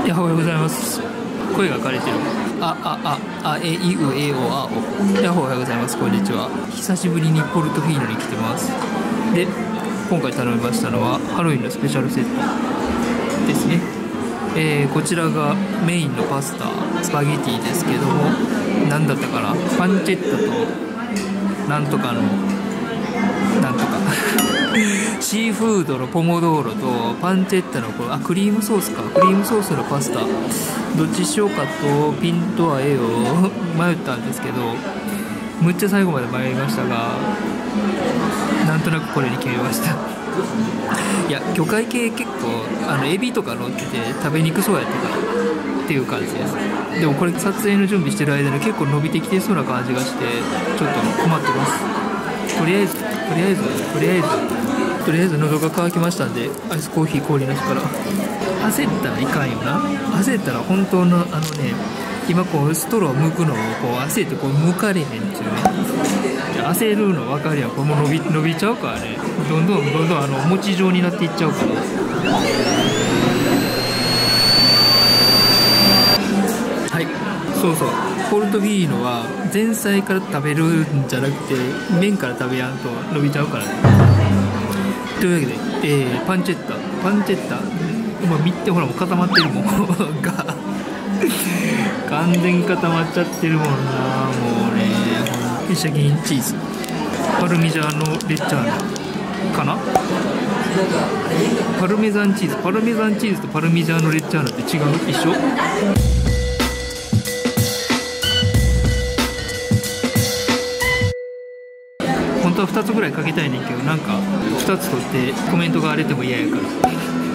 や、おはようございます。声が枯れてる。えいうえおあお。や、おはようございます。こんにちは。久しぶりにポルトフィーノに来てます。で、今回頼みましたのはハロウィンのスペシャルセットですね。こちらがメインのパスタ、スパゲティですけども、何だったかな、パンチェッタとなんとかのなんとかシーフードのポモドーロとパンチェッタのクリームソースか、クリームソースのパスタ、どっちしようかとピンとは絵を迷ったんですけど、むっちゃ最後まで迷いましたが、なんとなくこれに決めましたいや、魚介系結構エビとか乗ってて食べにくそうやったからっていう感じです。でもこれ撮影の準備してる間に結構伸びてきてそうな感じがしてちょっと困ってます。とりあえず喉が渇きましたんで、アイスコーヒー氷なしから。焦ったらいかんよな。焦ったら本当の今ストロー剥くのを焦って剥かれへんっていうね。焦るの分かるやん。これもう伸びちゃうからね。どんどん餅状になっていっちゃうから。はい、そうそう、ポルトフィーノは前菜から食べるんじゃなくて麺から食べやんと伸びちゃうからね。というわけで、パンチェッタ、見てほらもう固まってるもんが完全固まっちゃってるもんな。もうね、シャキンチーズ、パルミジャーノレッチャーノかな。パルメザンチーズとパルミジャーノレッチャーノって違う？一緒？本当は2つぐらいかけたいねんけど、なんか2つ取ってコメントが荒れても嫌やから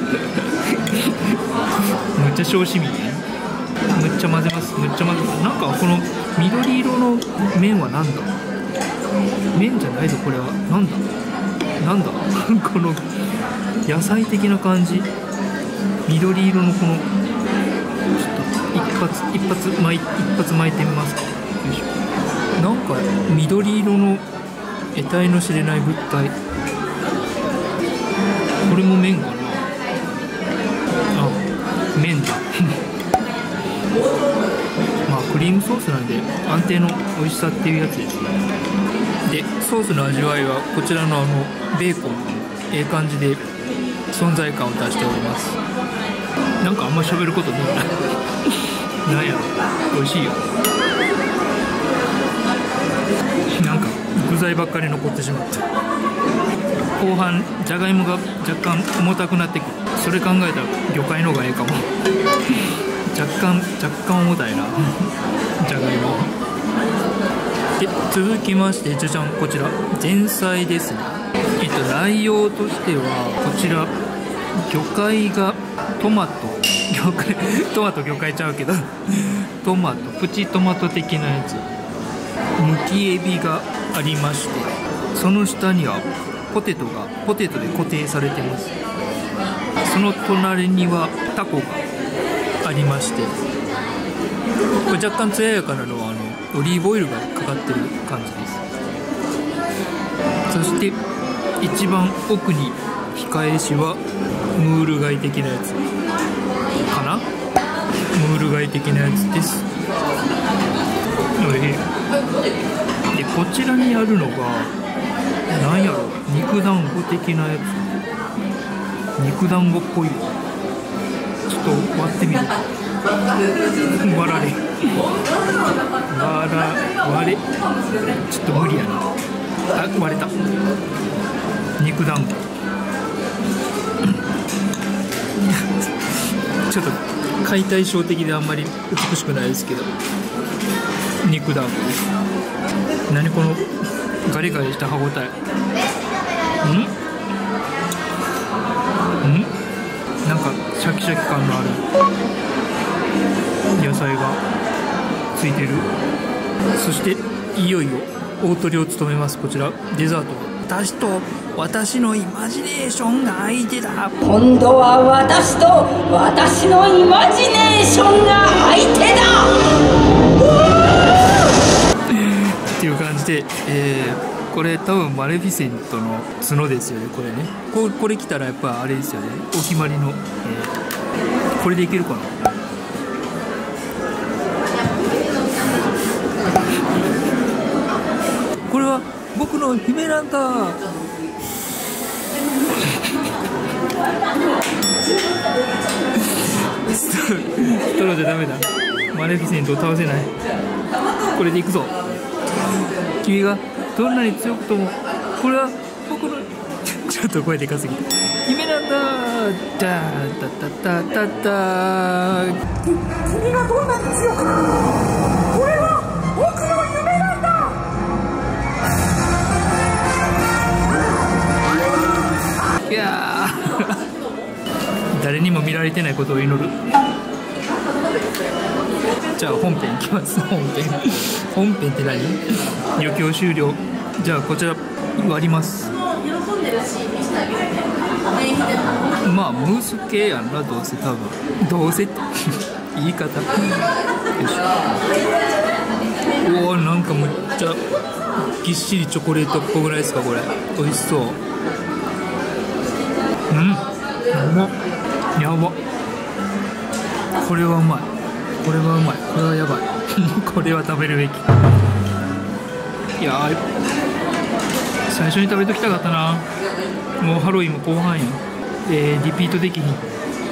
むっちゃ小市民やね。むっちゃ混ぜます。なんかこの緑色の麺はなんだ？麺じゃないぞこれは。なんだこの野菜的な感じ、緑色のこの、ちょっと一発巻いてみますか。よいしょ。なんか緑色の得体の知れない物体、これも麺かな。麺だまあクリームソースなんで安定の美味しさっていうやつですね。で、ソースの味わいはこちらのベーコン、感じで存在感を出しております。なんかあんまり喋ることねえななんやろ、美味しいよ。なんか具材ばっかり残ってしまった。後半じゃがいもが若干重たくなってくる。それ考えたら魚介の方がええかも若干重たいなじゃがいもで、続きましてじゃじゃん、こちら前菜ですね。内容としてはこちら魚介が魚介ちゃうけどプチトマト的なやつ、むきエビがありまして、その下にはポテトで固定されてます。その隣にはタコがありまして、これ若干艶やかなのはオリーブオイルがかかってる感じです。そして一番奥に控えしはムール貝的なやつかな。ムール貝的なやつです。で、こちらにあるのがなんやろ、肉団子的なやつ。肉団子っぽい。ちょっと割ってみる。割れちょっと無理やな。割れた。肉団子ちょっと解体ショー的であんまり美しくないですけど、肉団子です。何このガリガリした歯ごたえ。なんかシャキシャキ感のある野菜がついてる。そしていよいよ大トリを務めます。こちらデザート、私のイマジネーションが相手だ。 今度は私のイマジネーションが相手だっていう感じで、これ多分マレフィセントの角ですよね。これね、これ来たらやっぱあれですよね、お決まりの、これでいけるかな。 僕の夢なんだ。ストローじゃダメだ。マレフィセントを倒せない。これでいくぞ。君がどんなに強くともこれは僕のちょっと声でかすぎた。夢なんだ。ダーダダダダダー。 君がどんなに強くこれは僕の夢なんだ。 いやー誰にも見られてないことを祈る。じゃあ本編いきます。本編って何？余興終了。じゃあこちら割ります。まあムース系やんな、どうせ多分。どうせって言い方。よし。おお、なんかむっちゃぎっしりチョコレートっぽくないですかこれ。美味しそう。やば。これはうまい。これはうまい。これはやばい。これは食べるべき。いやー、最初に食べときたかったな。もうハロウィンも後半や。リピートできひん。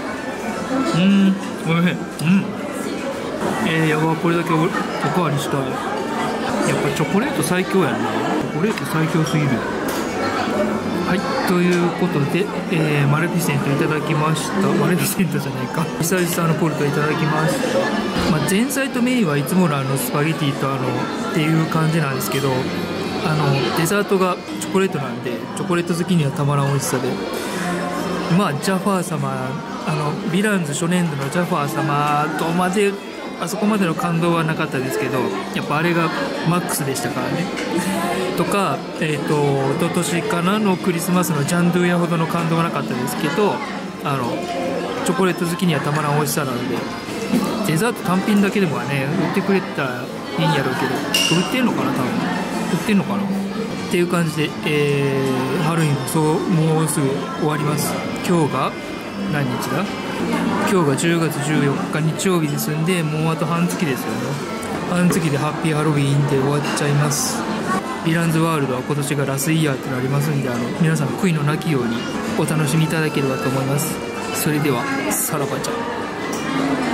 おいしい。やば、これだけおかわりしたい。やっぱチョコレート最強やんな。チョコレート最強すぎる。はい、ということで、マレフィセントいただきました。マレフィセントじゃないか。久々ポルトいただきます。前菜とメインはいつものスパゲティとっていう感じなんですけど、デザートがチョコレートなんで、チョコレート好きにはたまらん美味しさで、ジャファー様、ヴィランズ初年度のジャファー様とまであそこまでの感動はなかったですけど、やっぱあれがマックスでしたからね。とか、一昨年からのクリスマスのジャンドゥヤほどの感動はなかったですけど、チョコレート好きにはたまらん美味しさなので、デザート単品だけでもね売ってくれたらいいんやろうけど、売ってんのかな、多分売ってんのかなっていう感じで、ハロウィンもうすぐ終わります。今日が何日だ？今日が10月14日日曜日ですんで、もうあと半月ですよね。半月でハッピーハロウィーンで終わっちゃいます。ヴィランズワールドは今年がラスイヤーとなりますんで、皆さん悔いのなきようにお楽しみいただければと思います。それではさらばちゃん。